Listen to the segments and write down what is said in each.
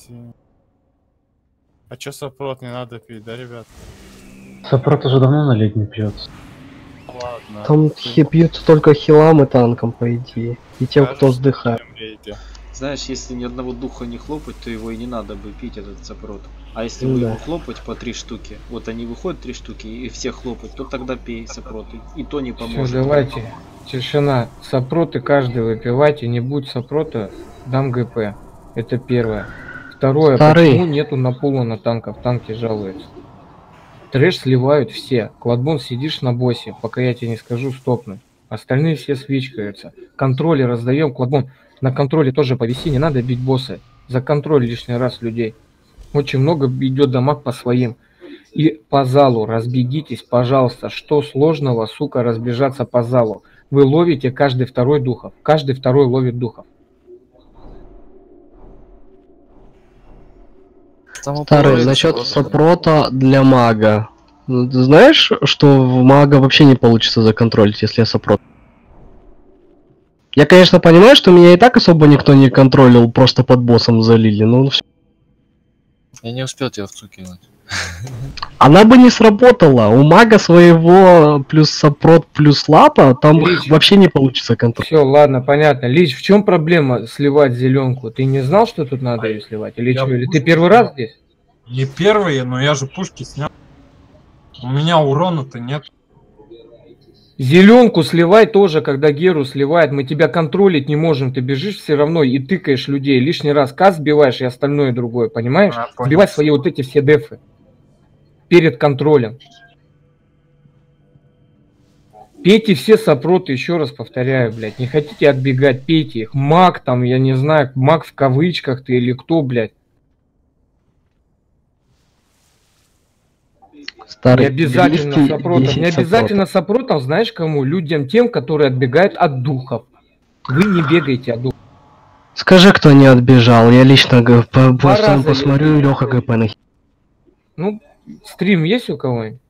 А чё сопрот не надо пить, да, ребят? Сопрот уже давно на лед не пьется. Ладно. Там пьются только хилам и танкам, по идее. И тем, кто вздыхает. Знаешь, если ни одного духа не хлопать, то его и не надо бы пить, этот сопрот. А если бы его хлопать по 3 штуки, вот они выходят 3 штуки и всех хлопать, то тогда пей сопрот. И то не поможет. Все, давайте. Тишина. Сопроты каждый выпивайте. Не будь сопрота, дам ГП. Это первое. Второе. Почему нету напола на танках? Танки жалуются. Трэш сливают все. Кладбон сидишь на боссе, пока я тебе не скажу стопнуть. Остальные все свичкаются. Контроли раздаем. Кладбон, на контроле тоже повиси, не надо бить босса. За контроль лишний раз людей. Очень много идет дамаг по своим. И по залу разбегитесь, пожалуйста. Что сложного, сука, разбежаться по залу? Вы ловите каждый второй духов. Каждый второй ловит духов. Старый, насчет сопрота для мага. Ты знаешь, что в мага вообще не получится законтролить, если я сопрот? Я, конечно, понимаю, что меня и так особо никто не контролил, просто под боссом залили, но... Я не успел тебя в цу кинуть. Она бы не сработала. У мага своего плюс сопрот плюс лапа, там вообще не получится контроль. Все, ладно, понятно. Лич, в чем проблема сливать зеленку? Ты не знал, что тут надо ее сливать? Или что? Или ты первый раз здесь? Не первый, но я же пушки снял. У меня урона-то нет. Зеленку сливай тоже, когда Геру сливает. Мы тебя контролить не можем. Ты бежишь все равно и тыкаешь людей. Лишний раз каст сбиваешь и остальное другое. Понимаешь? Сбивай свои вот эти все дефы. Перед контролем. Пейте все сопроты, еще раз повторяю, блядь. Не хотите отбегать, пейте их. Маг там, я не знаю, маг в кавычках ты или кто, блядь. Старый, не обязательно сопротов. Не обязательно сопротов, знаешь кому? Людям тем, которые отбегают от духов. Вы не бегаете от духов. Скажи, кто не отбежал. Я лично посмотрю, Леха ГП на... Ну, стрим есть у кого-нибудь?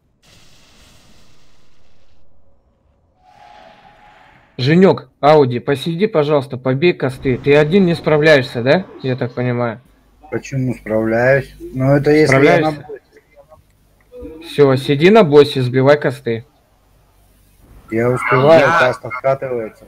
Женек, Ауди, посиди, пожалуйста, побей косты. Ты один не справляешься, да? Я так понимаю. Почему справляюсь? Ну это если я на... Все, сиди на боссе, сбивай косты. Я успеваю, каст откатывается.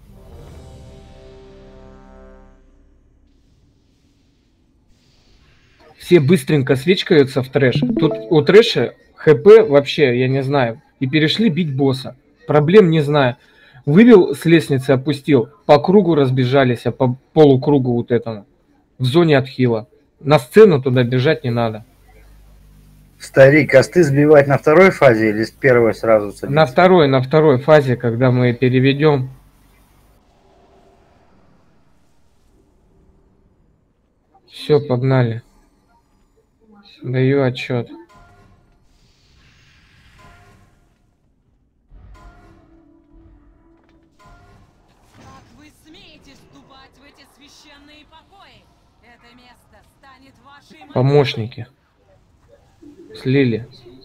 Все быстренько свечкаются в трэш. Тут у трэша ХП вообще, я не знаю. И перешли бить босса. Проблем не знаю. Вывел с лестницы, опустил. По кругу разбежались, а по полукругу вот этому. В зоне отхила. На сцену туда бежать не надо. Старик, косты сбивать на второй фазе или с первой сразу садиться? На второй фазе, когда мы переведем. Все, погнали. Даю отчет. Помощники. Слили.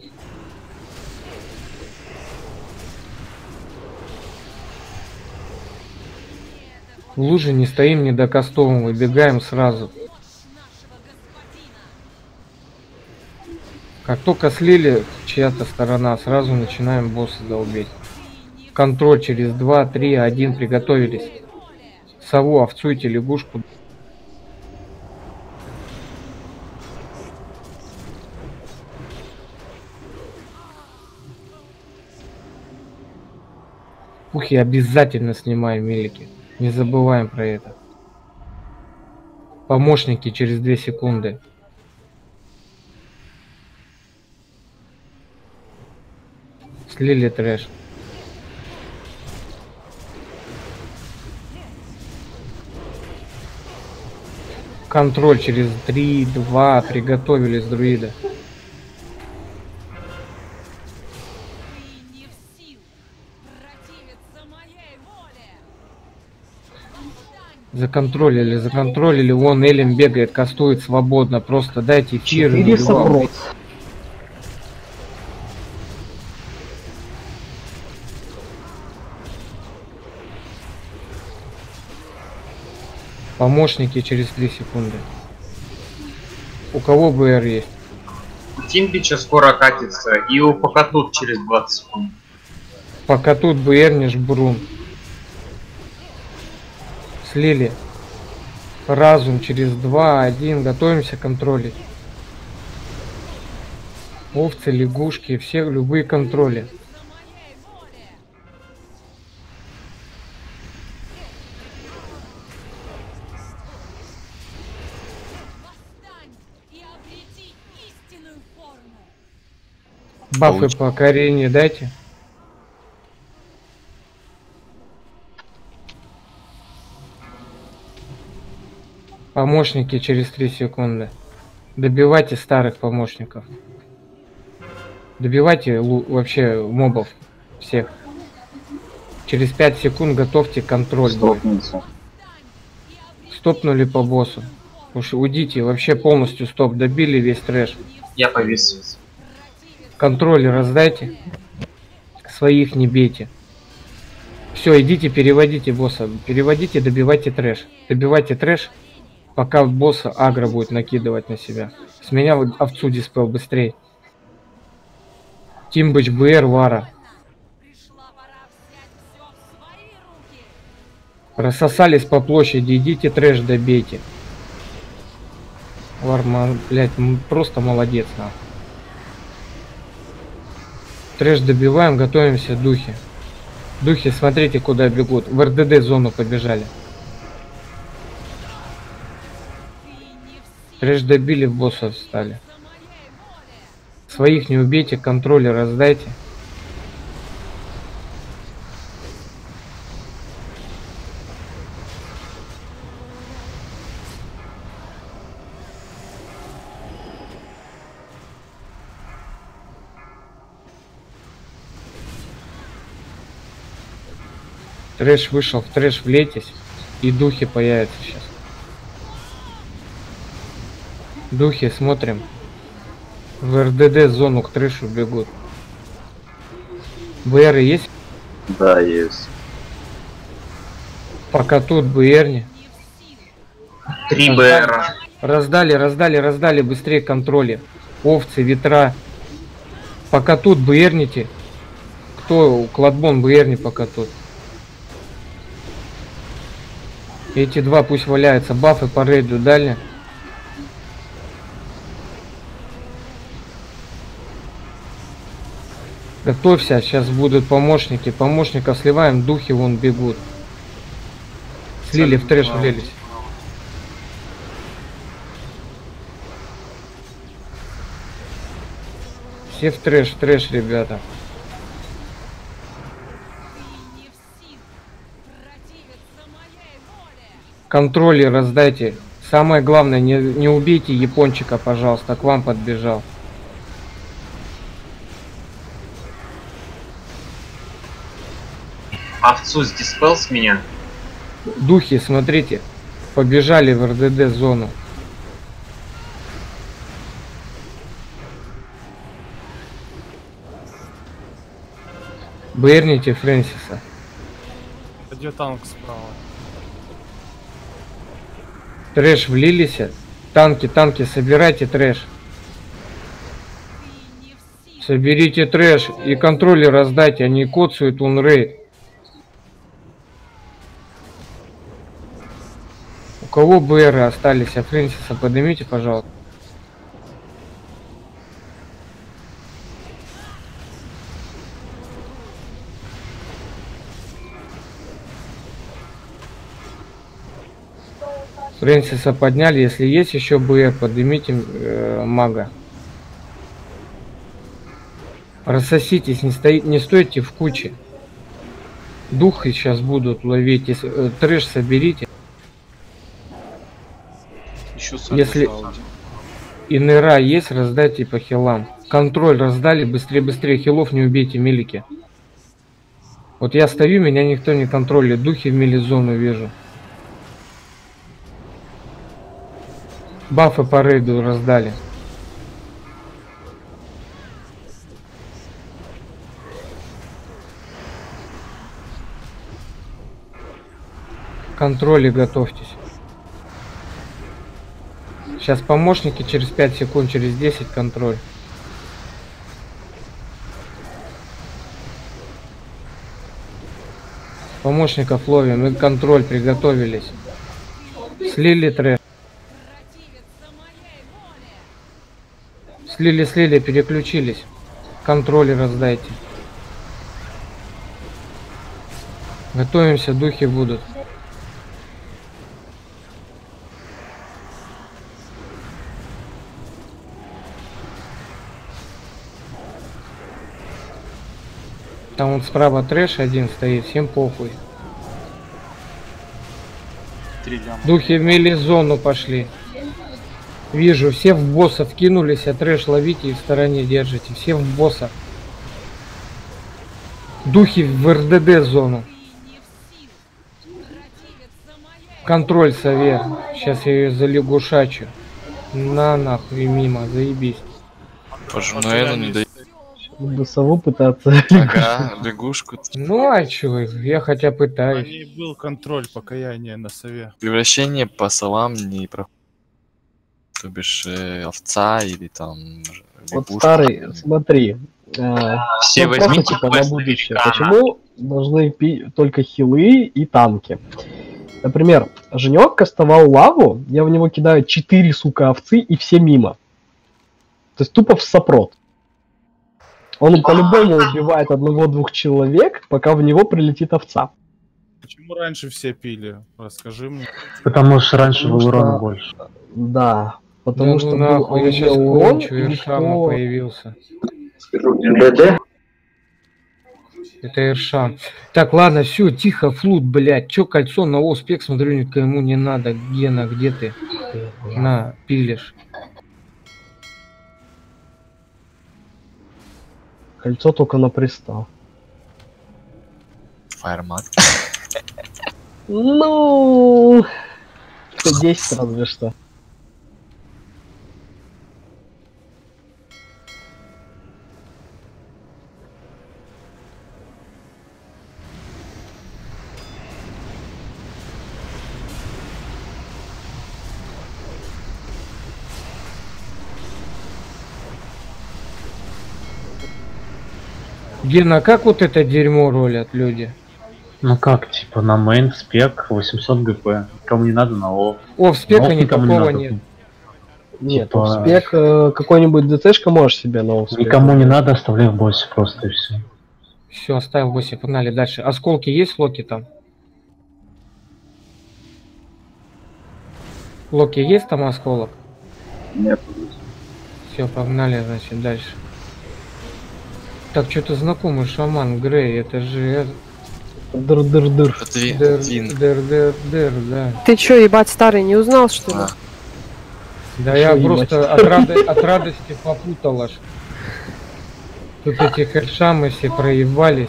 В луже не стоим, не до костовым, выбегаем сразу. Как только слили чья-то сторона, сразу начинаем босса долбить. Контроль через 2, 3, 1, приготовились. Сову, овцуйте, лягушку. Пухи обязательно снимаем мелики. Не забываем про это. Помощники через 2 секунды. Слили трэш. Контроль через 3, 2, приготовились, друида. Законтролили, вон Элем бегает, кастует свободно, просто дайте эфир. Помощники через 3 секунды. У кого БР есть? У Тимбича скоро катится, и у Покатут через 20 секунд. Пока тут БР не жбрун. Слили. Разум через 2, 1. Готовимся контролить. Овцы, лягушки, все любые контроли. Бафы по Карине дайте. Помощники через 3 секунды. Добивайте старых помощников. Добивайте вообще мобов всех. Через 5 секунд готовьте контроль. Стопнули по боссу. Уж уйдите, вообще полностью стоп. Добили весь трэш. Я повис. Контроль раздайте. Своих не бейте. Все, идите, переводите босса. Переводите, добивайте трэш. Добивайте трэш, пока босса агро будет накидывать на себя. С меня овцу диспел быстрее. Тимбыч, БР, Вара. Рассосались по площади, идите трэш добейте. Варман, блядь, просто молодец, нахуй. Трэш добиваем, готовимся, духи. Духи, смотрите, куда бегут. В РДД зону побежали. Трэш добили, в босса встали. Своих не убейте, контроли раздайте. Трэш вышел, в трэш влетесь, и духи появятся сейчас. Духи, смотрим. В РДД зону к трэшу бегут. БР есть? Да, есть. Пока тут БРни. 3 БР. Раздали, быстрее контроли. Овцы, ветра. Пока тут БРните. Кто кладбон БРни пока тут? Эти два пусть валяются. Бафы по рейду дали. Готовься, сейчас будут помощники. Помощников сливаем, духи вон бегут. Слили, в трэш влились. Все в трэш, ребята. Контроли раздайте. Самое главное, не убейте япончика, пожалуйста, к вам подбежал. Овцу сдиспел с меня. Духи, смотрите, побежали в РДД зону. Берните Фрэнсиса. Где танк справа? Трэш влились. Танки, собирайте трэш. Соберите трэш и контроли раздайте, они коцают унрейд. У кого БР остались, а Фрэнсиса поднимите, пожалуйста. Фрэнсиса подняли, если есть еще БР, поднимите мага. Рассоситесь, не стойте в куче. Духи сейчас будут ловить, трэш соберите. Если инера есть, раздайте по хилам. Контроль раздали, быстрее, хилов не убейте, милики. Вот я стою, меня никто не контролирует, духи в милизону вижу. Бафы по рейду раздали. Контроли готовьтесь. Сейчас помощники через 5 секунд, через 10 контроль. Помощников ловим и контроль, приготовились. Слили трэш. Слили, переключились. Контроль раздайте. Готовимся, духи будут. Там вот справа трэш один стоит, всем похуй. Духи в мели-зону пошли. Вижу, все в босса вкинулись, а трэш ловите и в стороне держите. Все в босса. Духи в РДД зону. Контроль совет. Сейчас я ее залягушачу. На нахуй мимо, заебись. Пожму не дает. Буду сову пытаться. Ага, лягушку. Ну а чё, я хотя пытаюсь. Не был контроль покаяния на сове. Превращение по совам не проходит. То бишь овца или там Вот лягушка. старый, смотри. Все просто, возьмите типа, на квест будущее. великана. Почему должны пить только хилы и танки? Например, Женек кастовал лаву, я в него кидаю 4, сука, овцы и все мимо. То есть тупо в сопрот. Он по-любому убивает 1-2 человек, пока в него прилетит овца. Почему раньше все пили? Расскажи мне. Потому что раньше Потому был урон что- больше. Да, потому Да что ну был нахуй, я сейчас урон, кончу, и Иршама никто- появился. ДД? Это Иршам. Так, ладно, все, тихо, флут, блядь. Чё кольцо на оспек, смотрю, никому не надо. Гена, где ты? На, пилишь. Кольцо только на пристал. Фаермат. Ну, 10 разве что. Гена, как вот это дерьмо ролят люди? Ну как, типа на мейн спек 800 ГП. Кому не надо на ОФ. О, в спека На ОФ никому не никакого надо. нет. Нет, Типа- в спек какой-нибудь ДЦшка можешь себе на успех. Никому не надо, оставляй в боссе просто и все. Все, оставил 8, погнали дальше. Осколки есть, Локи там? Локи есть там осколок? Нет. Все, погнали, значит, дальше. Так, что-то знакомый шаман Грей, это же... Дыр-дыр-дыр. Дыр, да. Ты чё, ебать, старый, не узнал, что ли? Да я Шо, просто ебать? от радости попутал аж. Тут эти хедшамы все проебались.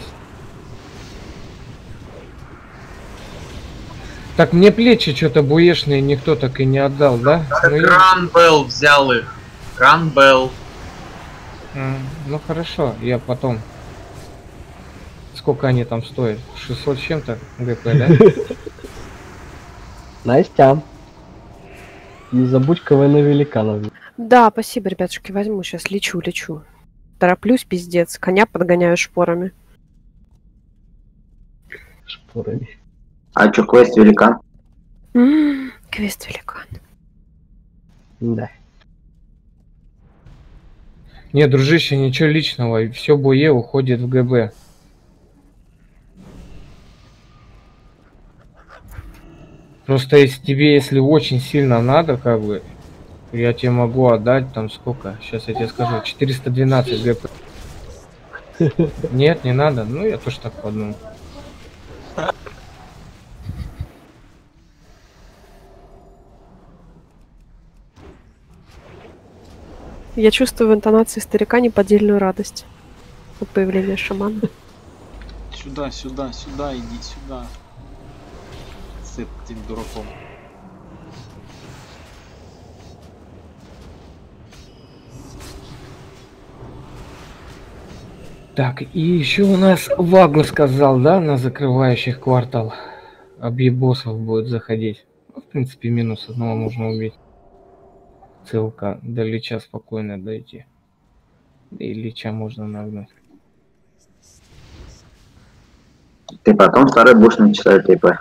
Так, мне плечи что-то буешные никто так и не отдал, да? Ну, я- Кранбелл взял их. Кранбелл. Ну хорошо, я потом. Сколько они там стоят? 600 с чем-то ГП, да? Настя. Не забудь КВН великанов. Да, спасибо, ребятушки, возьму, сейчас лечу. Тороплюсь, пиздец, коня подгоняю шпорами. Шпорами. А чё, квест великан? Квест великан. Да. Не, дружище, ничего личного, все буе уходит в ГБ. Просто если тебе, если очень сильно надо, как бы, я тебе могу отдать там сколько? Сейчас я тебе скажу, 412 ГП. Нет, не надо. Ну, я тоже так подумал. Я чувствую в интонации старика неподдельную радость от появления шамана. Сюда, сюда, сюда, иди сюда. С этим дураком. Так, и еще у нас Вагу сказал, да, на закрывающих квартал. Объебосов будет заходить. Ну, в принципе, минус одного можно убить. Целка до Лича спокойно дойти. И Лича можно нагнуть. Ты потом второй будешь начинать ТП.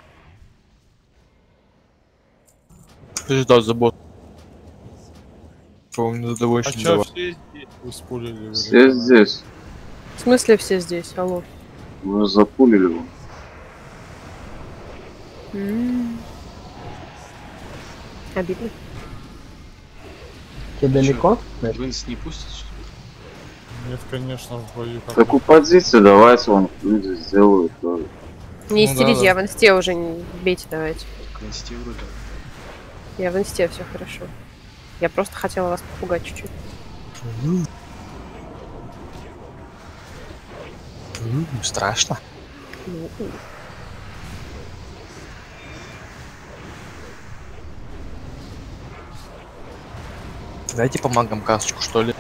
Ждать забот. По-моему, А задовольствие. чё, все здесь успулили? Все здесь. В смысле все здесь? Алло. Вы запулили его. Обидно. Тебе далеко? Винс не пустит, что ли? Нет, конечно, в бою. Такую позицию давайте вон люди сделают тоже. Не Ну истерите, да, я в инсте уже не бейте, давайте. Конституирует. Я в инсте, все хорошо. Я просто хотела вас попугать чуть-чуть. Страшно. Дайте по магам касочку, что ли.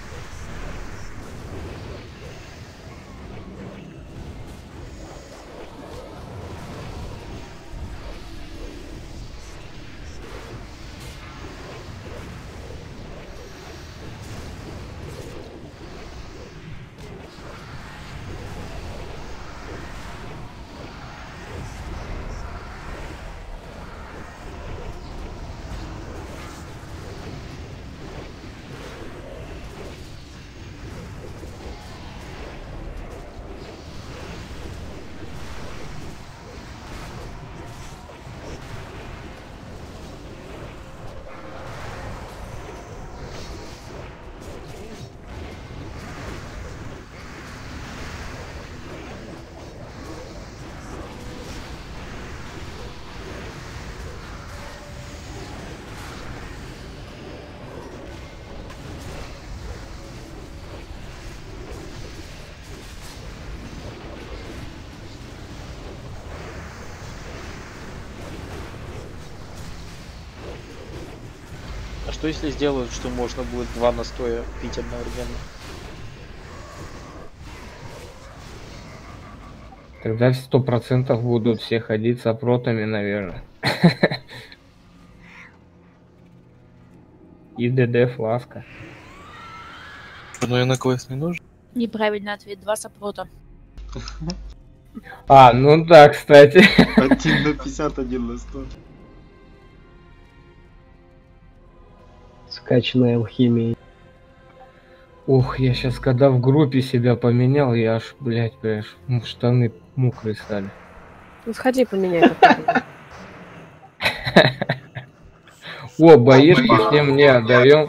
А что если сделают, что можно будет 2 настоя пить одновременно? Тогда 100% будут все ходить с опротами, наверное. И ДД фласка. Ну и на квест не нужен. Неправильный ответ, 2 сопрота. А, ну да, кстати. 1 на 50, 1 на 100. Скачанная алхимией. Ух, я сейчас когда в группе себя поменял, я аж, блядь, понимаешь, штаны мокрые стали. Ну сходи поменяй. О, боишки все мне отдаем.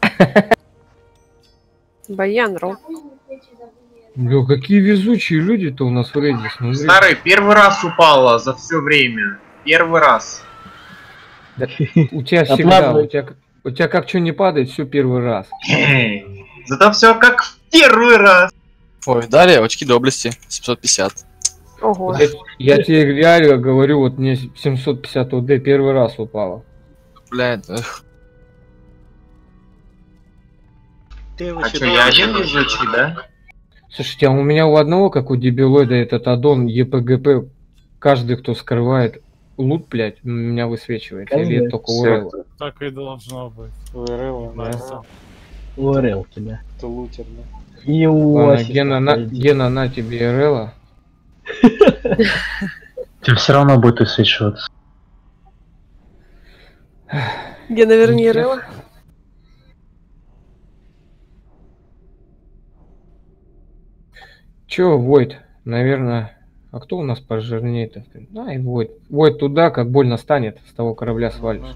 Баян, Ром. Бля, какие везучие люди-то у нас в рейде, смотри. Старый, первый раз упала за все время. Первый раз. Да, у тебя всегда, у тебя как что не падает, все первый раз. Зато все как в первый раз. Ой, далее очки доблести 750. Ого. Я тебе реально говорю, вот мне 750 ОД первый раз упало. Блядь, эх. А что, я один везучий, да? Слушайте, а у меня у одного, как у дебилоида, этот аддон ЕПГП, каждый, кто скрывает лут, блядь, у меня высвечивается. Или это только у Рэлла? Так и должно быть. У Рэлла, да. У РЛ тебя. Это лутер, да. И у Ладно, Гена, на тебе Рэлла. Тебе все равно будет высвечиваться. Гена, верни Рэлла. Чё, Войд? Наверное... А кто у нас пожирнее-то? Да, и Войд. Войд туда, как больно станет, с того корабля свалишь.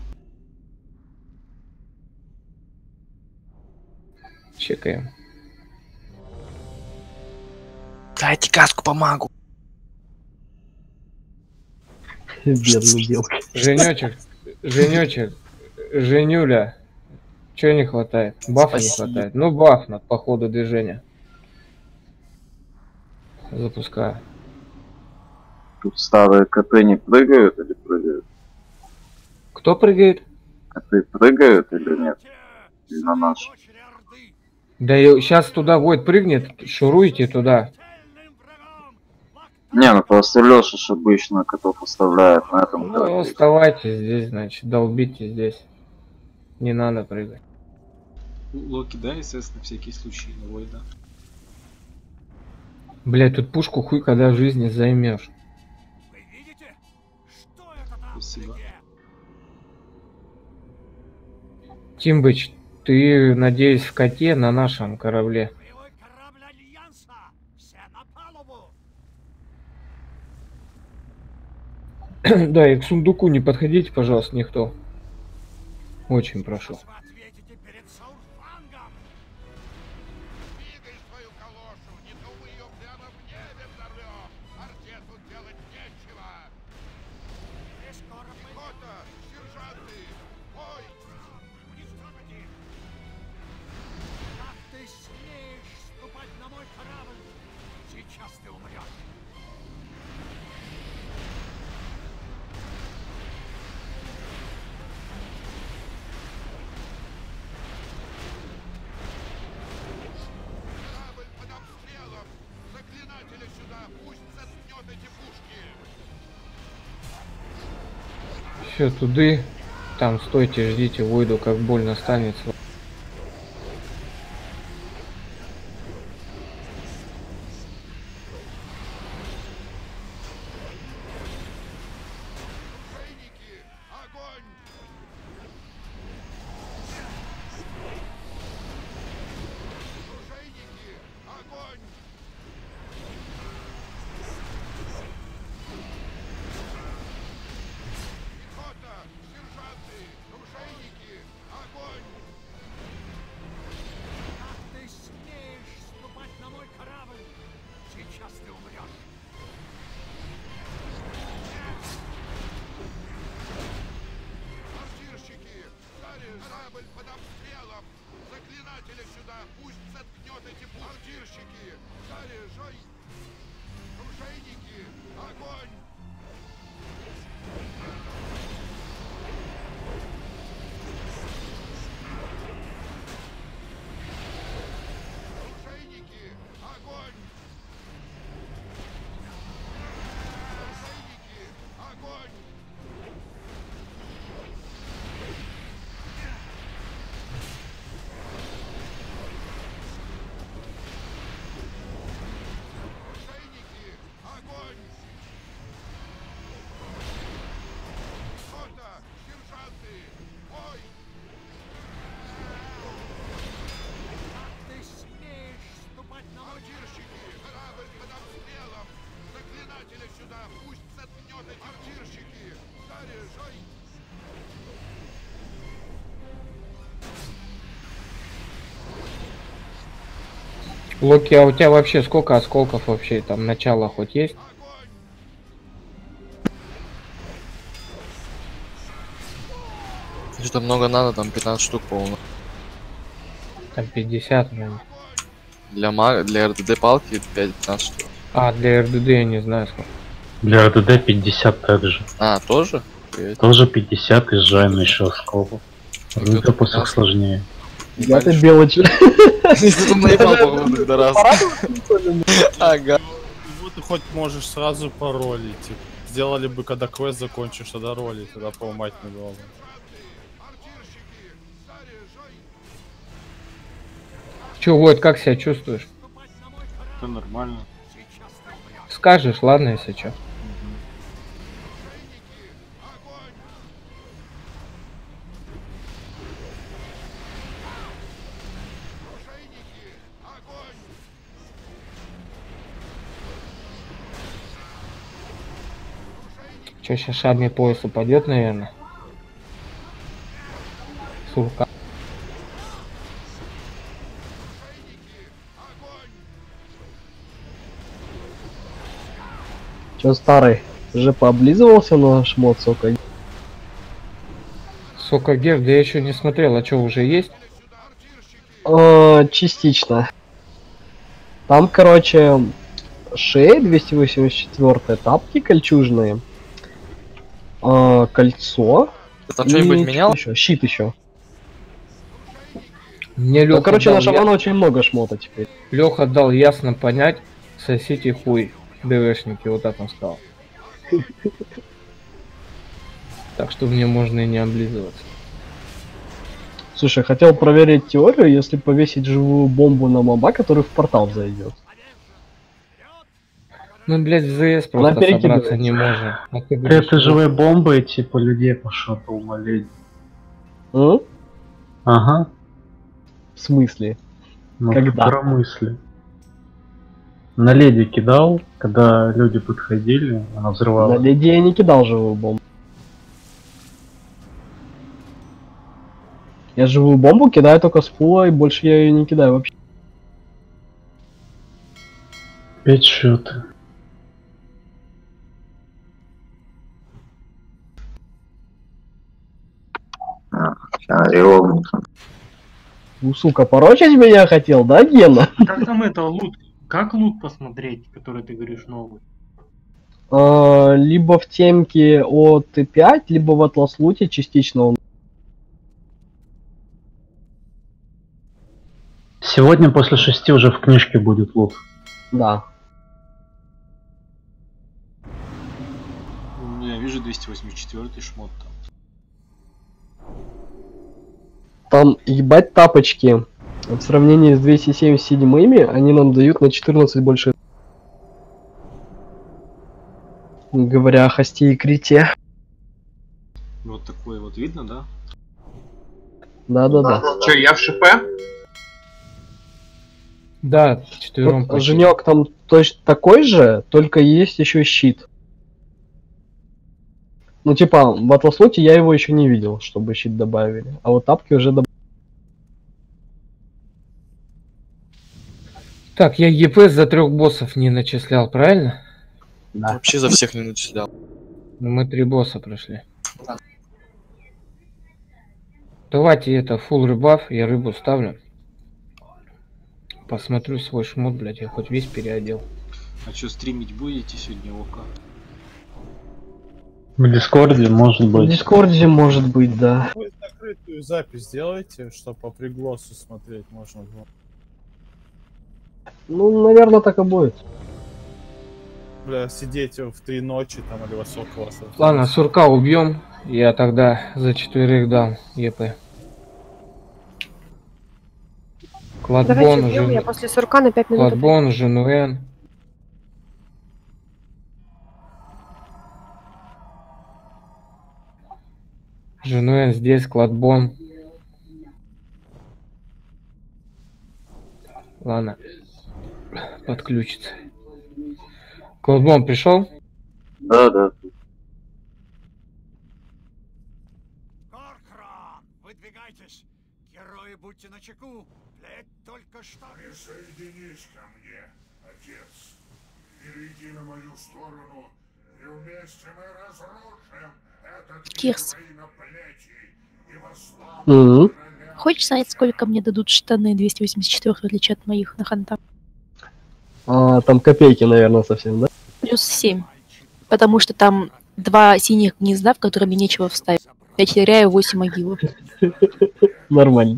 Чекаем. Дайте каску по магу. Бедный белка. Женечек, Женюля. Чего не хватает? Бафа не хватает. Ну баф по ходу движения. Запускаю. Тут старые коты не прыгают или прыгают? Кто прыгает? Коты прыгают или нет? Или на наш? Да сейчас туда Войд прыгнет, шуруйте туда. Не, ну просто Леша ж обычно котов оставляет на этом. Ну, оставайтесь здесь, значит, долбите здесь. Не надо прыгать. Локи, да, СС на всякий случай, на Войда. Блять, тут пушку хуй когда в жизни займешь. Спасибо. Тимбыч, ты, надеюсь, в коте на нашем корабле. Да, и к сундуку не подходите, пожалуйста, никто. Очень прошу. Все, туды. Там стойте, ждите, Войду, как больно станет. Локи, а у тебя вообще сколько осколков вообще? Там начало хоть есть? Что-то много надо, там 15 штук, по-моему. Там 50, наверное. Для мага, для РДД палки 15 штук. А, для РДД я не знаю сколько. Для РДД 50 также. А, тоже? Тоже 50 и сжаем еще осколков. Это посох сложнее. Я-то белочь. Если ты наебал, по-моему, тогда раз. Ага. Вот ты хоть можешь сразу паролить. Типа. Сделали бы, когда квест закончишь, тогда ролить, тогда поломать не было бы. Чё, Войд, как себя чувствуешь? Это нормально. Скажешь, ладно, если чё. Чё, сейчас шарный пояс упадет, наверное? Сурка. Чё, старый, уже пооблизывался на шмот сока? Сока Гер, да я еще не смотрел, а чё, уже есть? Частично. Там, короче, шея 284, тапки кольчужные, кольцо. Там что-нибудь менял? Еще? Щит еще. Мне Леха короче, дал на шамана очень много шмота теперь. Леха дал ясно понять, сосите хуй, ДВшники, вот так он сказал. Так что мне можно и не облизываться. Слушай, хотел проверить теорию, если повесить живую бомбу на моба, который в портал зайдет. Ну, блядь, в ЗС просто собраться не можем. А ты говоришь, Это живые бомбы, типа людей пошел умолить. Ага. В смысле? Ну, Когда? в мысли. На леди кидал, когда люди подходили, она взрывала. На леди я не кидал живую бомбу. Я живую бомбу кидаю только с пула, и больше я ее не кидаю вообще. Опять что-то. Сука, порочить меня хотел, да, Гена? Как там это лут? Как лут посмотреть, который ты говоришь новый? Либо в темке от Т5, либо в Атлас луте частично он. Сегодня после 6 уже в книжке будет лут. Да. Ну, я вижу 284 шмот там. Там, ебать, тапочки. В сравнении с 277-ми, они нам дают на 14 больше. Говоря о хосте и крите. Вот такой вот видно, да? Да-да-да. Че, я в ШП? Да, четвером. Вот, Женек там точно такой же, только есть еще щит. Ну типа, в Атлас-луте я его еще не видел, чтобы щит добавили. А вот тапки уже добавили. Так, я ЕП за 3 боссов не начислял, правильно? Да. Вообще за всех не начислял. Ну, мы 3 босса прошли. Давайте это, full рыбав, я рыбу ставлю. Посмотрю свой шмот, блядь, я хоть весь переодел. А что, стримить будете сегодня ОК? В Дискорде может быть. В Дискорде может быть, да. Вы закрытую запись сделайте, чтобы по пригласу смотреть можно было. Ну, наверное, так и будет. Бля, сидеть в 3 ночи там или во сколько вас. Ладно, сурка убьем, я тогда за 4 дам ЕП. Давайте Кладбон, убьем, я после сурка на 5 минут. Кладбон, Женуэн. Женуэн здесь, Кладбон. Ладно. Подключится. Кладбон пришел? Да, да. Выдвигайтесь! Герои, будьте начеку! Ледь только что... Присоединись ко мне, отец. Перейди на мою сторону, и вместе мы разрушим этот Кирс. и восславим. Хочешь знать, сколько мне дадут штаны 284 в отличие от моих на ханта? Там копейки, наверное, совсем, да? Плюс 7. Потому что там 2 синих гнезда, в которые мне нечего вставить. Я теряю 8 могилов. Нормально.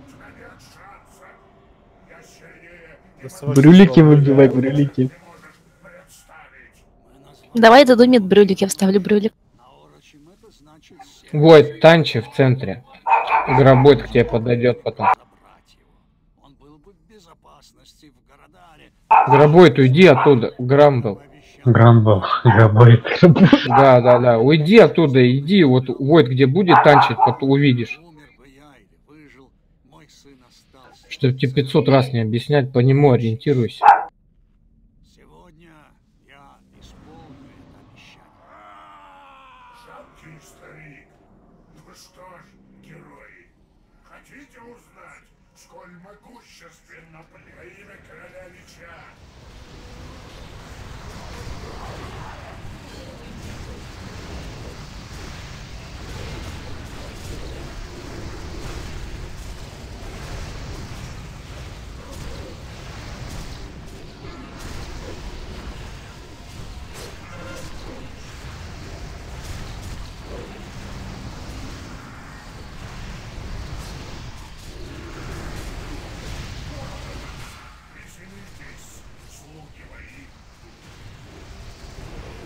Брюлики выбивай, брюлики. Давай даду мне брюлик, я вставлю брюлик. Войд, танчи в центре. Гробойт к тебе подойдет потом. Гробойт, уйди оттуда. Грамбл. Грамбл, Гробойт. Да. Уйди оттуда, иди. Вот Войд, где будет танчить, потом увидишь. Чтобы тебе 500 раз не объяснять, по нему ориентируйся. Сегодня я исполню это обещание. Жалкий старик. Ну что ж, герои, хотите узнать, сколь могущественно во имя короля Лича? Веселитесь, слуги мои.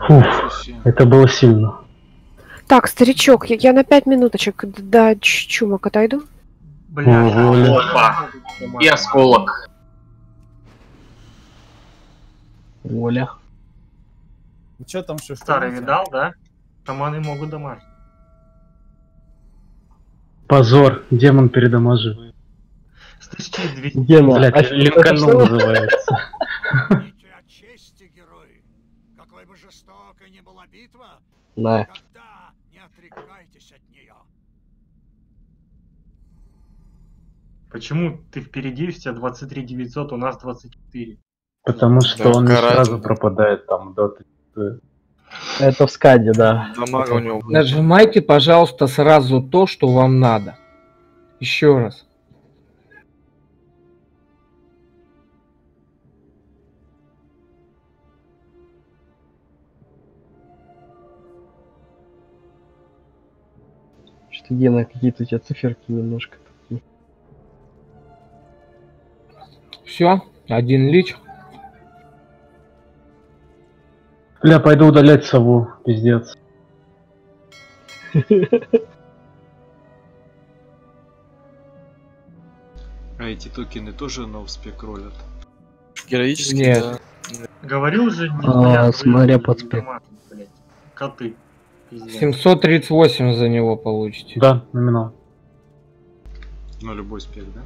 Фух, это было сильно. Так, старичок, я на 5 минуточек до чумок отойду. Опа. И осколок. Воля. Ну что там шифр? Старый видал, да? Шаманы могут дамажить. Позор, демон передамаживает. Демон, блядь, линкольн называется. От чести, герои. Какой бы жестокой ни была битва, Да. никогда не отрекайтесь от нее. Почему ты впереди, у тебя 23 900, у нас 24? Потому что он не сразу пропадает там до. Это в скаде, да. Дамага у него. Нажимайте, пожалуйста, сразу то, что вам надо. Еще раз. Что-то, Гена, какие-то у тебя циферки немножко такие. Все, один лич. Бля, пойду удалять сову, пиздец. А эти токены тоже на спек ролят? Героически, Нет. да. Говорил же, не смотря под спек. Коты. Пиздец. 738 за него получите. Да, номинал. На любой спек, да?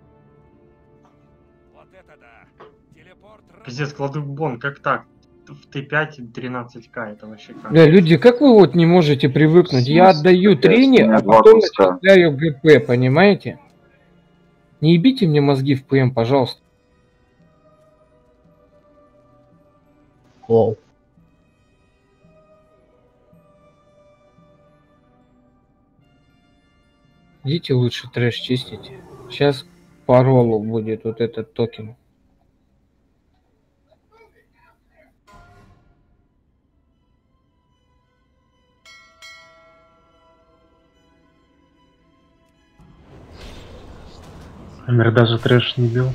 Пиздец, кладу бон, как так? В Т5 13к, это вообще как? Бля, люди, как вы вот не можете привыкнуть? Я отдаю трени, а потом начисляю ГП, понимаете? Не ебите мне мозги в ПМ, пожалуйста. Лол. Идите лучше трэш чистите. Сейчас по роллу будет вот этот токен. Амир даже трэш не бил.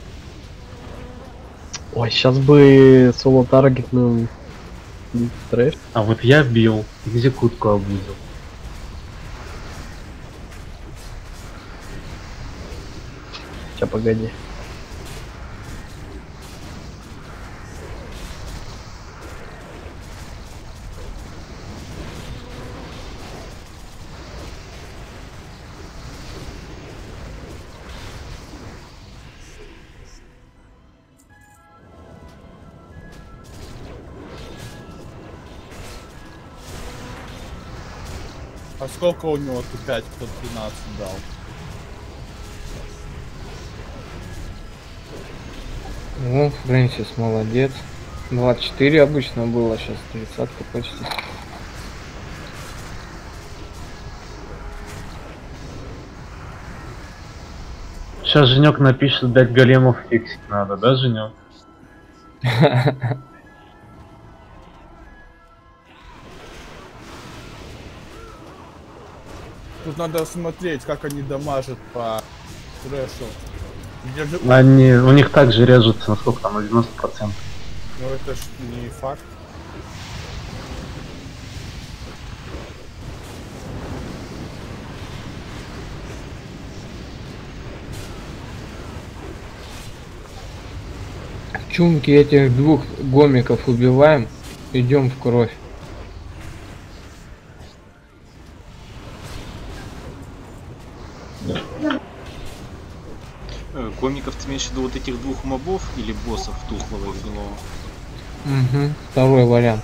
Ой, сейчас бы соло таргетным трэш. А вот я бил, экзекутку обузил. Сейчас, погоди. А сколько у него тут 5, кто 13 дал? Ну, Фрэнсис молодец. 24 обычно было, сейчас 30 почти. Сейчас Женек напишет, дать големов фиксить надо, да, Женек? Тут надо смотреть, как они дамажат по трэшу. Они, у них также режутся, насколько там, на 90%. Ну это ж не факт. Чумки этих двух гомиков убиваем, идем в кровь. Комиков ты имеешь в виду вот этих двух мобов или боссов тухлого и гнилого? Угу, второй вариант.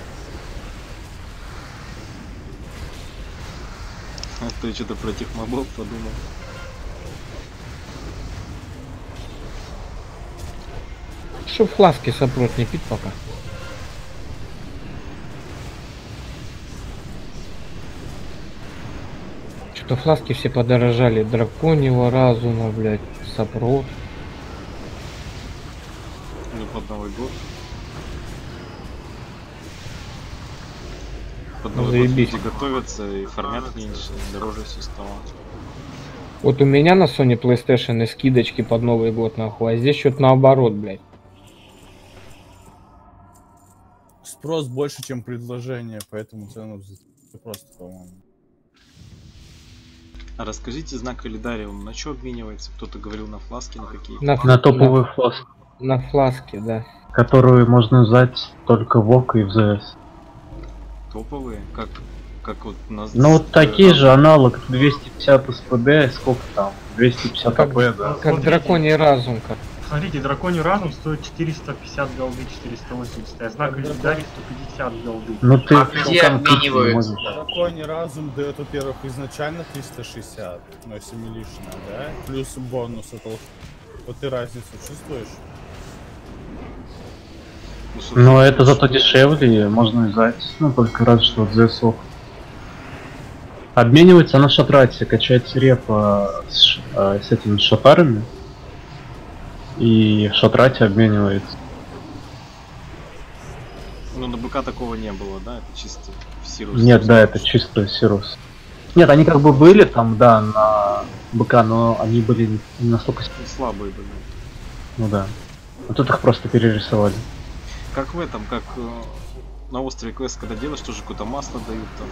А то я что-то про этих мобов подумал. Чтоб фласки сопрот не пить пока. Что-то фласки все подорожали. Драконьего разума, блядь, сопрот. Ну под Новый год. Под Новый год люди готовятся и фармят меньше, дороже все стало. Вот у меня на Sony PlayStation и скидочки под Новый год, нахуй, а здесь что-то наоборот, блядь. Спрос больше, чем предложение, поэтому цену просто, по-моему. А расскажите, знак Элидариум на что обменивается? Кто-то говорил на фласки, на какие? На топовую фласку. На фласке, да. Которую можно взять только в ОК и в ЗС. Топовые? Как вот у нас... Ну вот такие же аналог 250 СПД, сколько там? 250 АП, да. Как драконий разум. Смотрите, драконий разум стоит 450 голды, 480, а знак Элидарий 150 голды. Ну ты где обмениваются? Драконий разум дает, во-первых, изначально 360, но если милишная, да? Плюс бонус от того, вот ты разницу чувствуешь? Но это зато дешевле, можно взять, ну только раз что от ЗСО. Обменивается на шатрате, качать репа с этими шатарами. И в шатрате обменивается. Ну на БК такого не было, да? Это чисто Сирус. Нет, да, это чисто Сирус. Нет, они как бы были там, да, на БК, но они были не настолько слабые были. Ну да. А тут их просто перерисовали. Как в этом, как на острове Квест, когда делаешь, тоже какое-то масло дают там.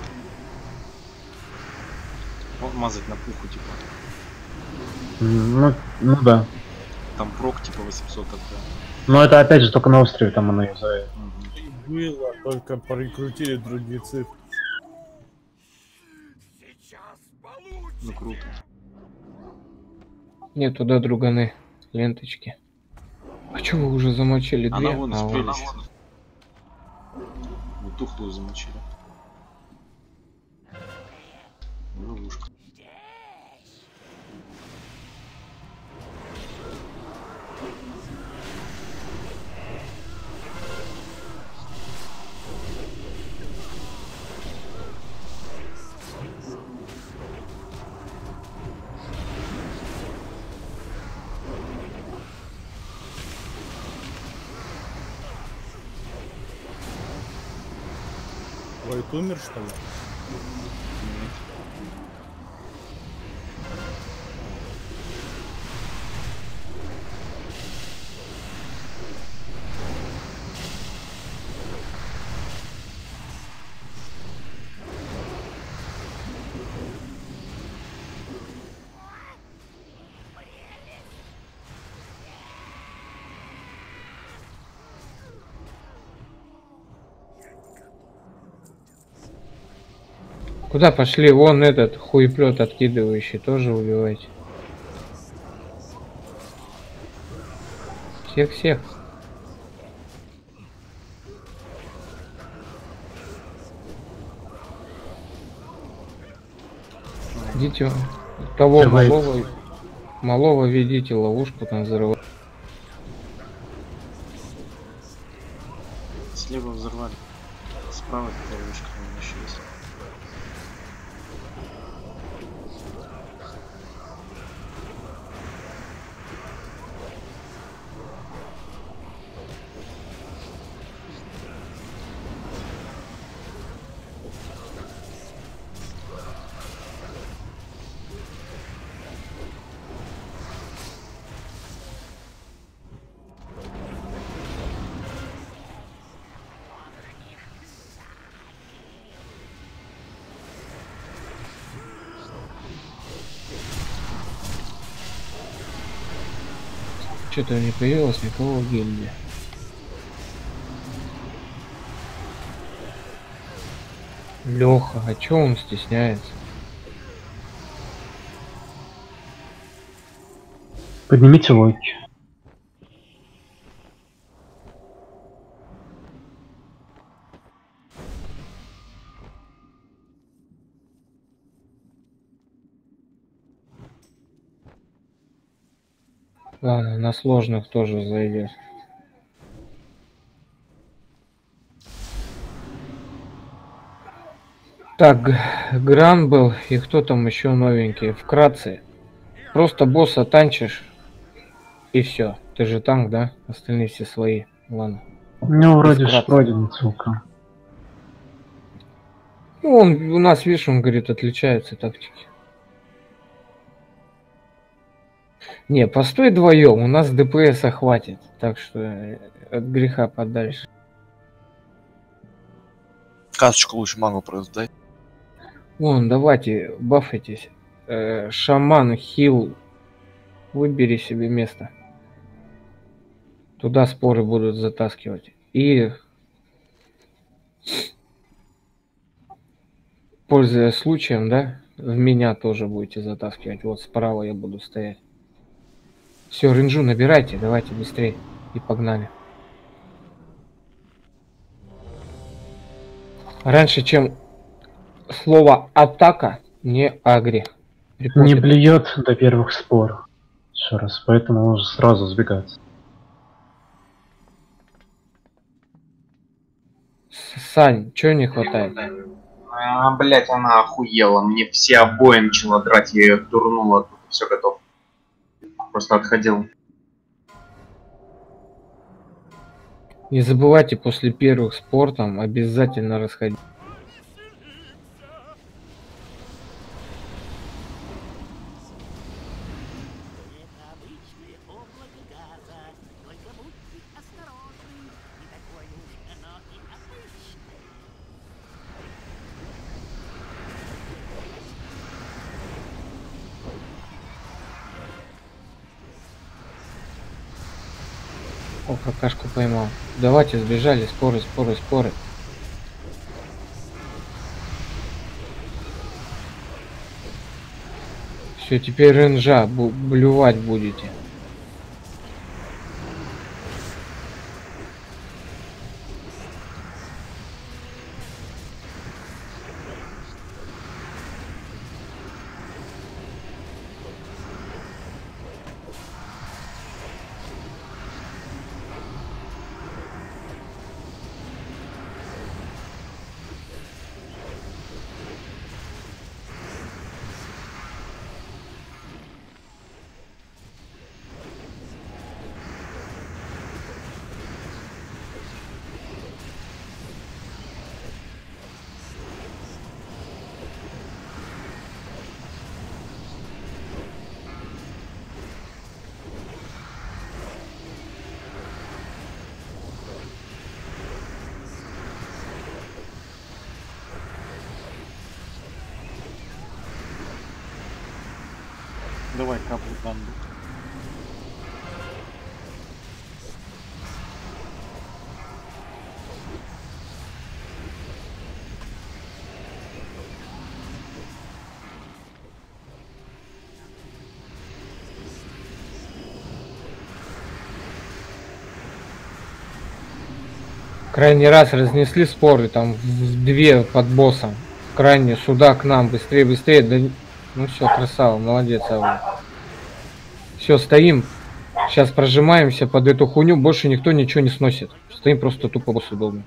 Мазать на пуху, типа. Ну да. Там прок типа 800 тогда. Но это опять же только на острове там оно юзает. Было, только прикрутили другие цифры. Ну круто. Нет, туда друганы ленточки. А чё вы уже замочили две? Она вон из прелести. Вот тухлую замочили. Ловушка. Войт умер, что ли? Куда пошли? Вон этот хуеплет откидывающий, тоже убивайте. Всех. Идите, того малого ведите ловушку там взрывать. Слева взорвали. Справа ловушка еще есть. Что-то не появилось никого в гильдии. Леха, а чё он стесняется? Поднимите лойки. Ладно, на сложных тоже зайдет. Так, Гран был, и кто там еще новенький? Вкратце. Просто босса танчишь, и все. Ты же танк, да? Остальные все свои. Ладно. У него вроде же пройдена ссылка. Ну, он у нас, видишь, он говорит, отличается тактики. Не, постой вдвоем, у нас ДПС хватит, так что от греха подальше. карточку лучше магу просто дай. Вон, давайте, бафайтесь. Шаман, хил, выбери себе место. Туда споры будут затаскивать. И, пользуясь случаем, да, в меня тоже будете затаскивать. Вот справа я буду стоять. Все, ренжу набирайте, давайте быстрее. И погнали. Раньше, чем слово атака, не агри. Не блюет до первых спор. Еще раз, поэтому нужно сразу сбегать. Сань, чего не хватает? Блять, она охуела. Мне все обои начала драть, я ее турнула, тут все готов. Просто отходил. Не забывайте после первых спор там обязательно расходить. О, какашку поймал. Давайте, сбежали, споры, споры, споры. Все, теперь ренжа, блювать будете. Давай каплю банду. Крайний раз разнесли споры, там в две под боссом. Крайне сюда к нам, быстрее, быстрее. Да... Ну все, красава, молодец, Аули. Все, стоим. Сейчас прожимаемся под эту хуйню, больше никто ничего не сносит. Стоим просто тупо боссу долбим.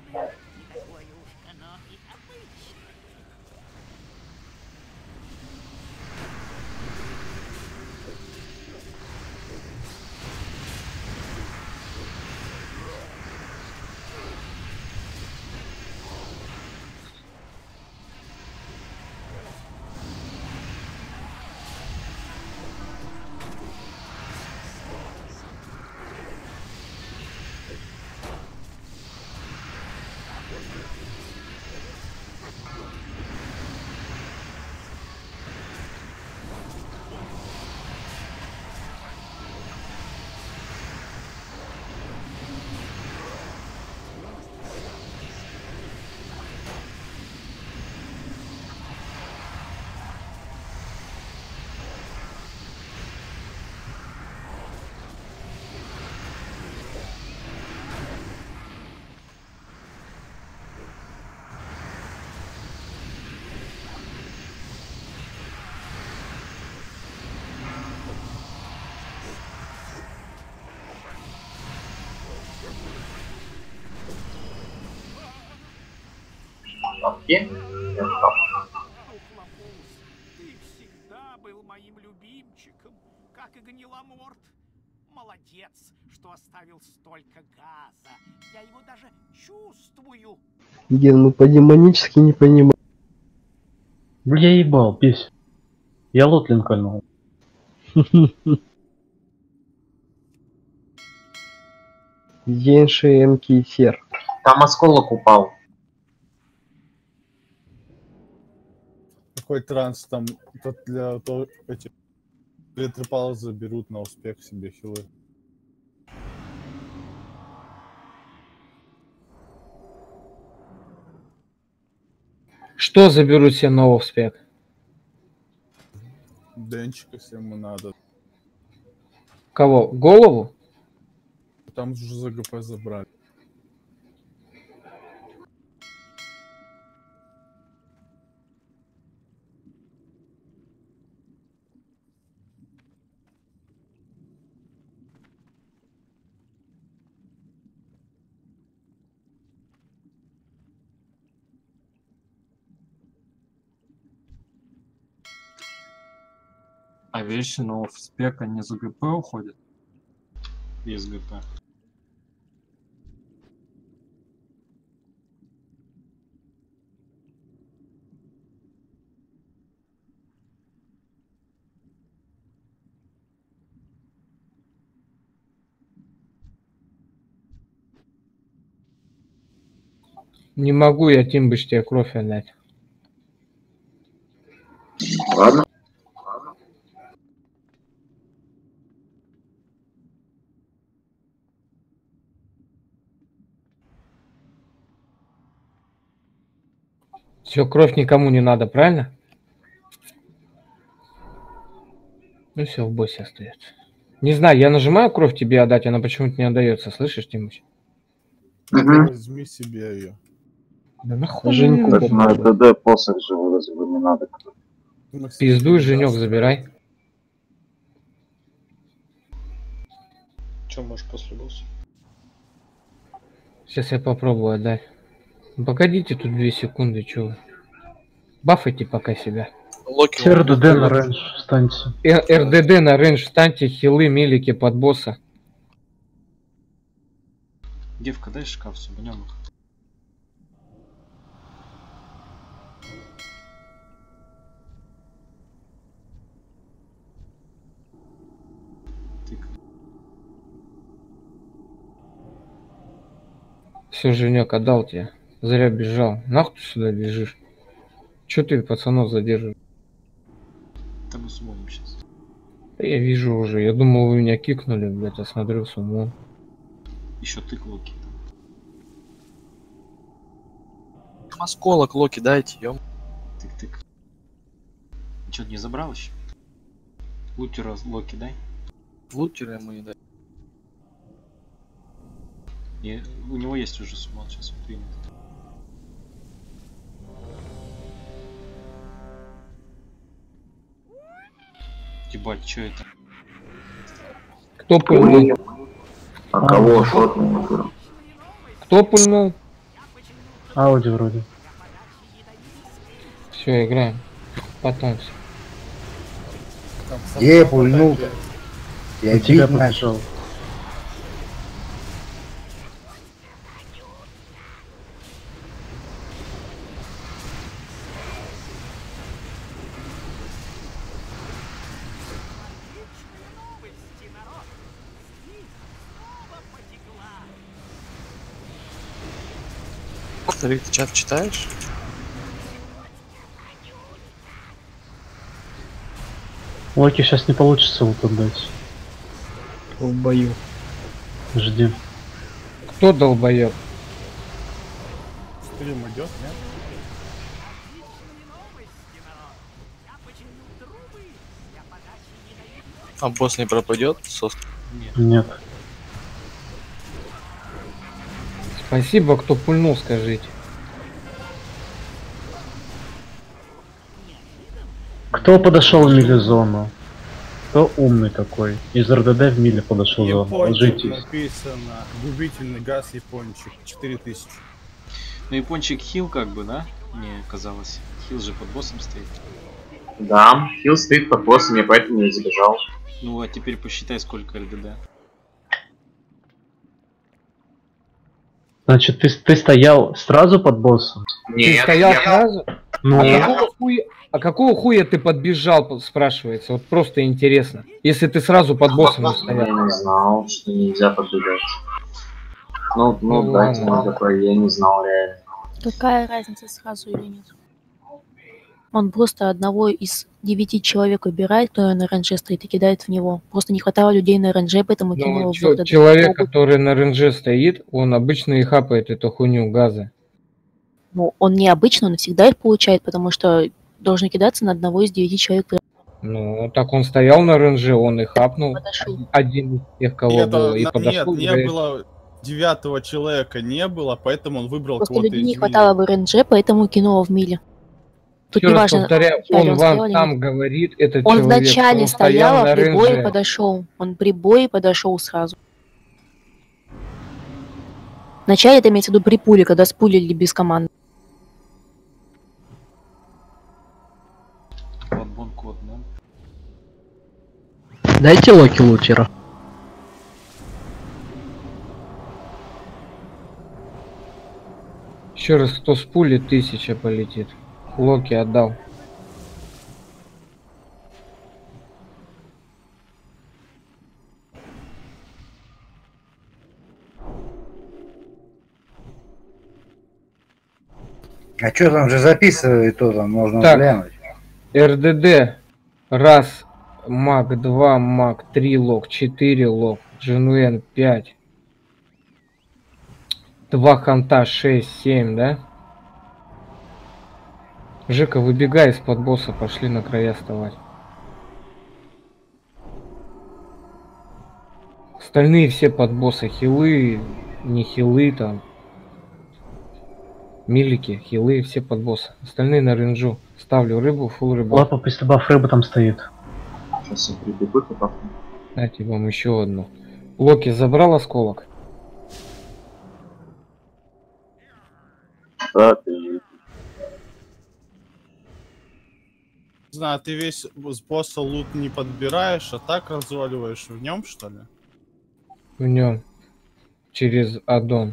Ты всегда был моим любимчиком, как и Гниламорт. Молодец, что оставил столько газа. Я его даже чувствую. Ген, мы по-демонически не понимаем. Я ебал, пись. Я лот линкольнул. Енши Энки Сер. Там осколок упал. хоть транс там для того, эти ретропалы заберут на успех себе хилы. Что заберут себе на успех? Денчик, если ему надо. Кого? Голову? Там уже за ГП забрали. А вещи на спек, они за ГП уходят? Без ГП. Не могу я, Тимбыч, тебе кровь отдать. Ладно. Все, кровь никому не надо, правильно? Ну все, в боссе остается. Не знаю, я нажимаю кровь тебе отдать, она почему-то не отдается, слышишь, Тимыч? Возьми себе ее. Да нахуй. Так на ДД посох же вроде бы не надо. Пиздуй, Женек, забирай. Че, можешь после босса? Сейчас я попробую отдать. Погодите тут 2 секунды, чё вы. Бафайте пока себя. РДД на рейндж встаньте. РДД на рейндж встаньте, хилы, милики под босса. Девка, дай шкаф, субнем их. Все, Женек, отдал тебе. Зря бежал. Нахуй ты сюда бежишь? Че ты пацанов задерживаешь? Там мы суммом сейчас. Я вижу уже. Я думал, вы меня кикнули, блядь, а смотрю с умом. Еще тык Локи. Там осколок Локи дайте, ём. Тык-тык. Че, не забрал еще? Лутера Локи дай. Лутера ему не дай. И у него есть уже суммон, сейчас он примет. Ебать, что это? Кто пульнул? А кого шотнул? Кто пульнул? Ауди вроде. Все, играем. Потом все. Где я пульнул? Я тебя бить начал. побежал. Старик, ты чат читаешь? Локи сейчас не получится вот отдать. В бою. Жди. Кто долбоёб? Стрим идет, нет? А босс не пропадет? Нет. Спасибо, кто пульнул, скажите. Кто подошел в милизону? Кто умный такой? Из РДД в миле подошел в зону. Япончик Ложитесь. написано. Губительный газ япончик. 4000. Ну япончик хил как бы, да? Мне казалось. Хил же под боссом стоит. Да, хил стоит под боссом, я поэтому не забежал. Ну а теперь посчитай, сколько РДД. Значит, ты стоял сразу под боссом? Ты стоял сразу? Ну, А какого хуя ты подбежал, спрашивается? Вот просто интересно. Если ты сразу под боссом стоял. Я не знал, что нельзя подбегать. Ну Ну, дайте ладно. мне такое, я не знал реально. Какая разница, сразу или нет? Он просто одного из 9 человек выбирает, кто на РНЖ стоит, и кидает в него. Просто не хватало людей на РНЖ, поэтому кинул его в воду. Человек, который на РНЖ стоит, он обычно и хапает эту хуйню газа. Ну, он не обычно, он всегда их получает, потому что должен кидаться на одного из 9 человек. Ну, так он стоял на РНЖ, он и хапнул. Один из тех, кого было, и подошел. Нет, не было 9-го человека, не было, поэтому он выбрал Просто кого-то людей из не хватало в РНЖ, поэтому кинул в миле. Тут Еще раз неважно, повторяю, он вам там говорит, этот человек, он вначале стоял, а при бою РНЖ. подошел. Он при бою подошел сразу. Вначале это имеется в виду при пуле, когда спулили без команды. Код, да? Дайте Локи лутера. Еще раз, кто с пули, 1000 полетит. Локи отдал. А что там же записывает, то там можно Так, глянуть. РДД. Раз, маг, 2, маг, 3 лог, 4 лог, Джинуэн 5. 2 ханта, 6, 7, да? Жека, выбегай из-под босса, пошли на края вставать. Остальные все под босса, хилы, не хилы там. Милики, хилы, все под босса. Остальные на рейнджу. Ставлю рыбу, фул рыбу. Лапа, приступав, рыба там стоит. Сейчас я прибегу, то Дайте вам еще одну. Локи забрал осколок? Да, ты... Не знаю, ты весь с босса лут не подбираешь, а так разваливаешь в нем, что ли? В нем. Через аддон.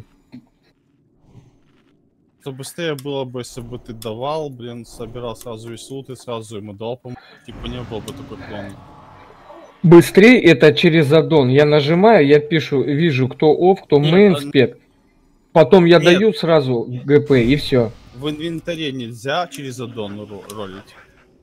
То быстрее было бы, если бы ты давал, блин, собирал сразу весь лут и сразу ему дал, типа не было бы такой план. Быстрее это через аддон. Я нажимаю, я пишу, вижу, кто офф, кто мейн, спек. Потом я даю сразу ГП и все. В инвентаре нельзя через аддон ролить.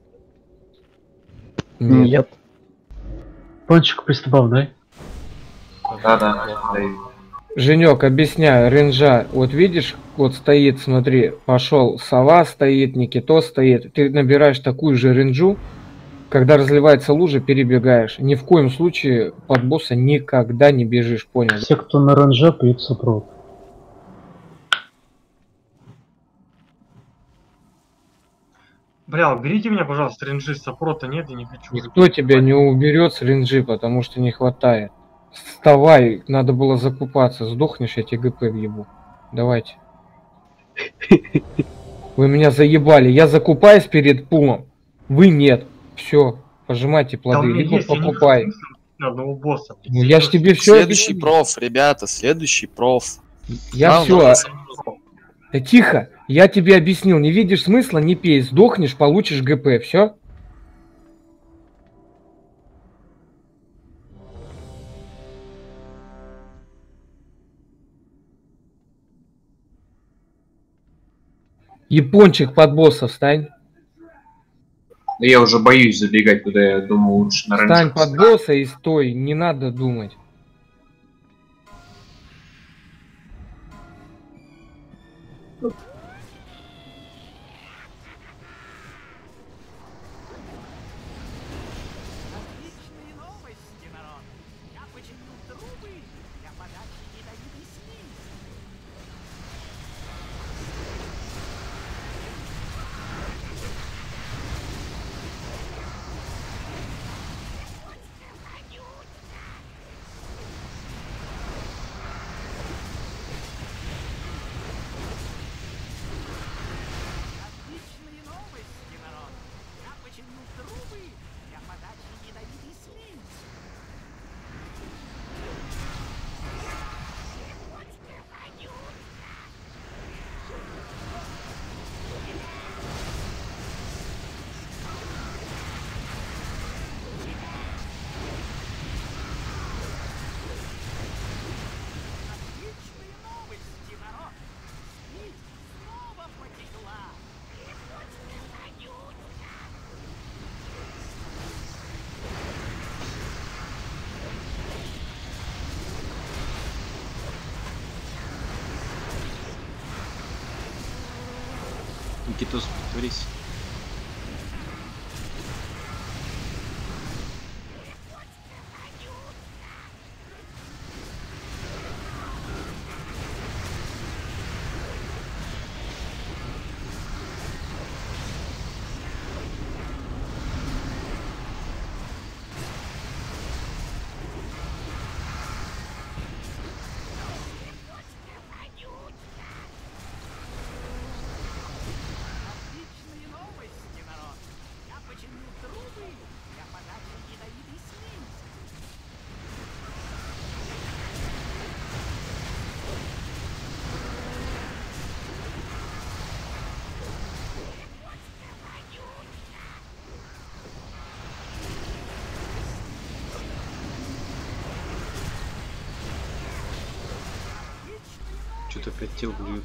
Нет. Пончик приступал, дай. Да. Женек, объясняю, ренжа, вот видишь, вот стоит, смотри, пошел, сова стоит, Никитос стоит, ты набираешь такую же ренджу, когда разливается лужа, перебегаешь. Ни в коем случае под босса никогда не бежишь, понял? Все, кто на ренже, пьют сопрот. Бля, уберите меня, пожалуйста, ренжи, сопрота нет, я не хочу. Никто тебя не уберет с ренджи, потому что не хватает. Вставай, надо было закупаться, сдохнешь, я тебе ГП въебу. Давайте. Вы меня заебали, я закупаюсь перед пулом, вы нет. Все, пожимайте плоды, либо покупай. Одного босса. Ну я ж тебе все Следующий проф, ребята, следующий проф. Я все. Да тихо, я тебе объяснил, не видишь смысла, не пей, сдохнешь, получишь ГП, все. Япончик под босса встань. Да я уже боюсь забегать туда, я думаю, лучше на рейндж. Встань под босса и стой, не надо думать. Никитос, притворись. Что-то опять тел блюют.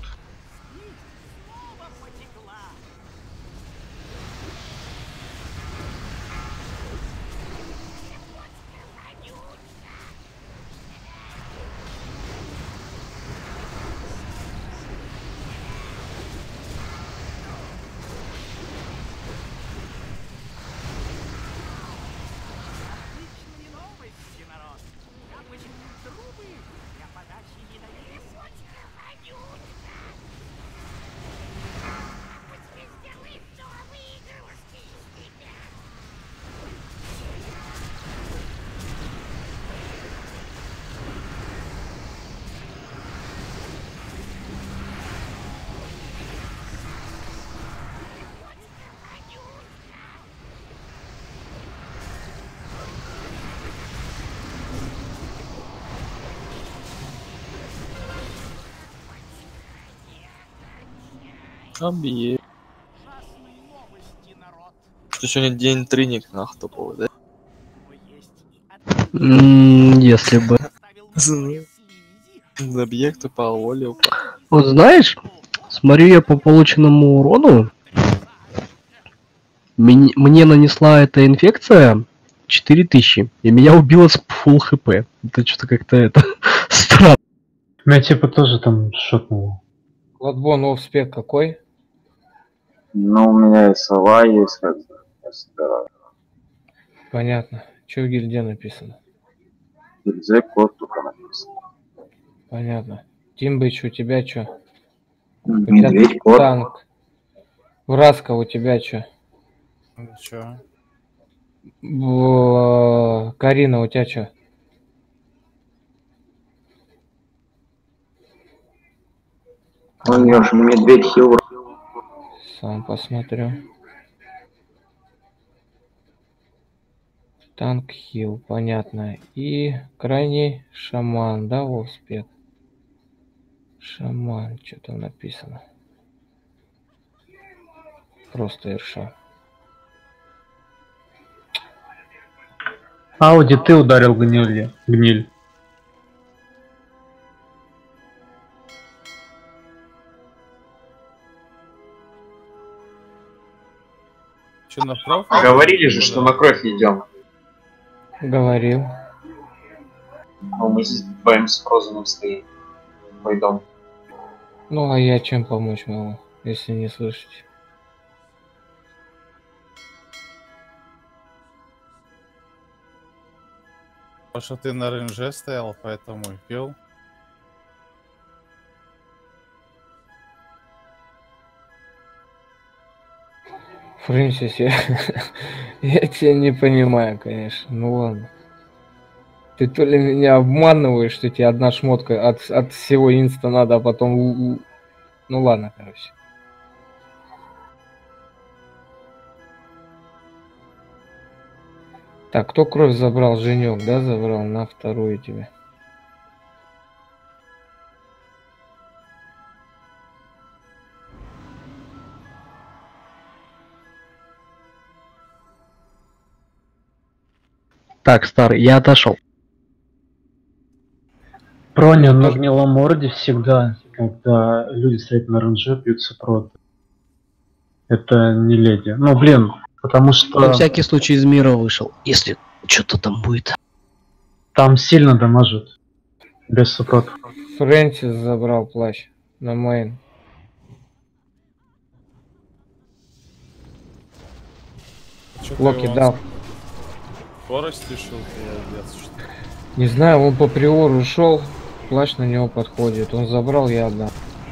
Объект. Что сегодня день тринник, нахуй топовый, да? Если бы. За объекты поволил. Вот знаешь, смотрю я по полученному урону. Мне нанесла эта инфекция 4000, и меня убило с full хп. Это что-то как-то это странно. Меня типа тоже там шотнуло. Ладбон офспек какой? Ну, у меня и сова есть, как бы. Я собираю. Понятно. Что в гильдии написано? В гильдии код только написано. Понятно. Тимбыч, у тебя что? Медведь, кот. Танк. Враска, у тебя что? Чё? Карина, у тебя что? У нее же медведь хил. Сам посмотрю. Танк хил, понятно. И крайний шаман, да, Волспек? Шаман, что там написано? Просто Ирша. Ауди, ты ударил гниль. Че, на профи? Говорили же, что на кровь идем. Говорил. Но мы здесь вдвоем с Фрозеном стоим. Мой дом. Ну, а я чем помочь могу, если не слышите? Потому что ты на ренже стоял, поэтому и пил. Фрэнсис, я тебя не понимаю, конечно. Ну ладно. Ты то ли меня обманываешь, что тебе одна шмотка от всего инста надо, а потом... Ну ладно, короче. Так, кто кровь забрал? Женек, да, забрал? На вторую тебе. Так, старый, я отошел. Проня на гнилом морде всегда, когда люди стоят на ранже, пьют сопрот. Это не леди. Ну, блин, потому что... На всякий случай из мира вышел, если что-то там будет. Там сильно дамажит. Без сопротов. Фрэнсис забрал плащ на мейн. Локи дал. Скорость решил, молодец, что ли? Не знаю, он по приору ушел, плащ на него подходит. Он забрал, я отдам.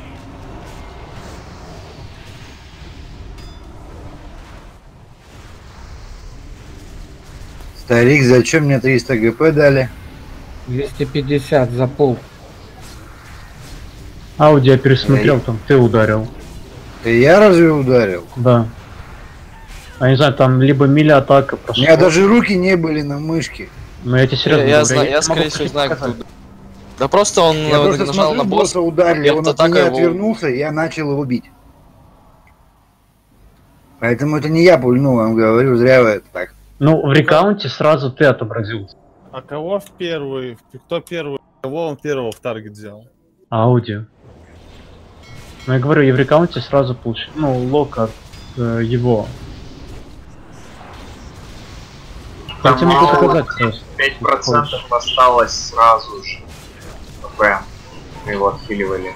Старик, зачем мне 300 ГП дали? 250 за пол. Ауди я пересмотрел, там ты ударил. И я разве ударил? Да. А не знаю, там либо миля атака прошла. У меня даже руки не были на мышке. Ну я тебе серьезно говорю. Я скорее всего знаю, кто. Да просто он Я просто нажал смотрю, на босса, ударили, он от меня его... отвернулся, я начал его бить. Поэтому это не я пульнул, я вам говорю, зря вы это так. Ну, в рекаунте сразу ты отобразился. А кого в первый? Кто первый? Кого он первого в таргет взял? Ауди. Ну я говорю, я в рекаунте сразу получил, ну, лок от его. Я тебе могу показать просто. 5% осталось сразу же. ПП. Мы его отхиливали.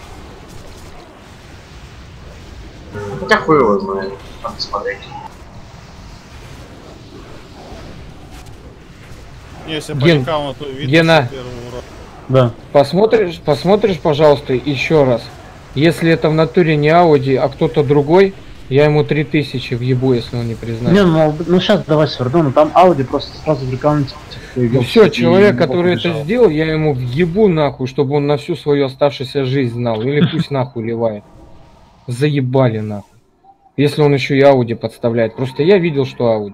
Хотя хуй его знает. Надо посмотреть. Если по рекаунту видно, Гена, да. Посмотришь, пожалуйста, еще раз. Если это в натуре не Ауди, а кто-то другой, я ему 3000 въебу, если он не признает. Не, ну сейчас давай сверну, но там Ауди просто сразу в рекаунте. Ну все, человек, который это сделал, я ему въебу нахуй, чтобы он на всю свою оставшуюся жизнь знал. Или пусть нахуй ливает. Заебали нахуй. Если он еще и Ауди подставляет. Просто я видел, что Ауди.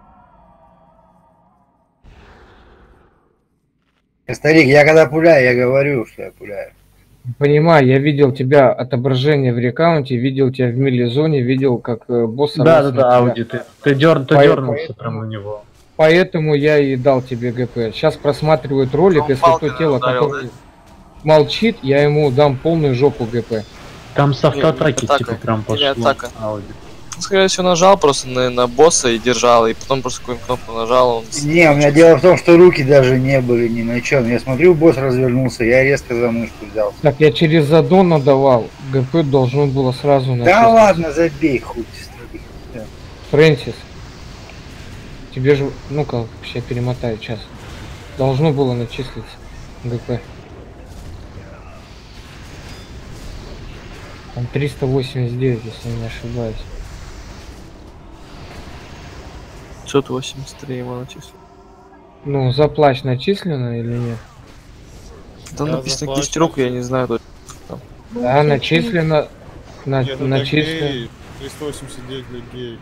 Старик, я когда пуляю, я говорю, что я пуляю. Понимаю, я видел тебя отображение в рекаунте, видел тебя в мили-зоне, видел, как босса... Да, Ауди, ты дернулся прямо на него. Поэтому я и дал тебе ГП. Сейчас просматривают ролик, если то тело, которое молчит, я ему дам полную жопу ГП. Там с автоатаки типа прям пошло. Ауди. Скорее всего нажал просто на босса и держал, и потом просто какую-нибудь кнопку нажал, он... Не, у меня дело в том, что руки даже не были ни на чем. Я смотрю, босс развернулся, я резко за мышку взял. Так, я через задон надавал, ГП должно было сразу начать. Да ладно, забей, хуй. Фрэнсис, тебе же, ну-ка, сейчас перемотаю, час. Должно было начислиться ГП. Там 389, если не ошибаюсь. 583 ему начислено. Ну, за плащ начислено или нет? Там написано 10 рук, я не знаю точно. Да, начислено. Нет, начислено. 389 для геев.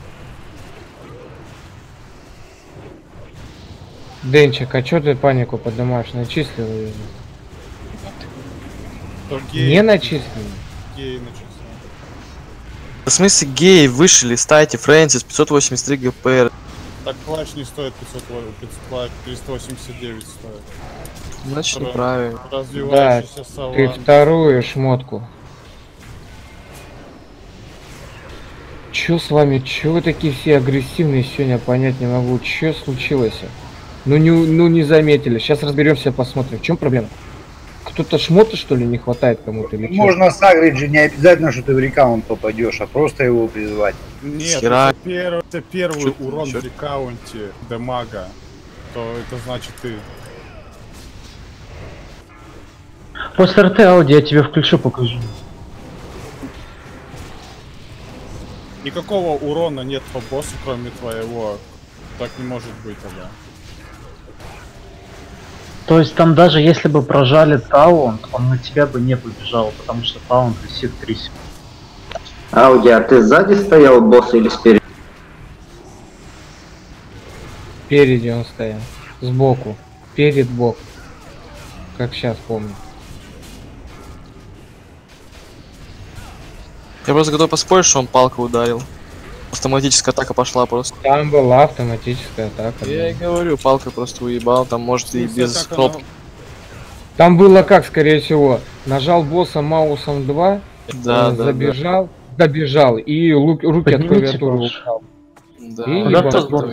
Денчик, а чё ты панику поднимаешь? Начислил ее. Не начислено. Геи начислено. В смысле геи вышли, листайте, Фрэнсис, 583 ГПР. Так плащ не стоит 389 стоит. Значит неправильно. Да, ты вторую шмотку. Чё с вами? Чё вы такие все агрессивные сегодня? Понять не могу. Чё случилось? Ну не заметили. Сейчас разберемся, посмотрим. В чем проблема? Кто-то шмота, что ли, не хватает кому-то или можно сагрить же, не обязательно, что ты в рекаунт попадешь, а просто его призвать. Нет, это первый урон в рекаунте демага, то это значит ты. После РТ Ауди я тебе включу, покажу. Никакого урона нет по боссу, кроме твоего. Так не может быть тогда. То есть там даже если бы прожали таунт, он на тебя бы не побежал, потому что таунт висит 3 секунды. Ауди, а ты сзади стоял босс или спереди? Спереди он стоял. Сбоку. Перед бок. Как сейчас помню. Я просто готов поспорить, что он палкой ударил. Автоматическая атака пошла просто. Там была автоматическая атака. Я и говорю, палкой просто уебал, там может и без кнопки. Там было как, скорее всего, нажал босса маусом 2, забежал, добежал и руки от клавиатуры ушел. Да.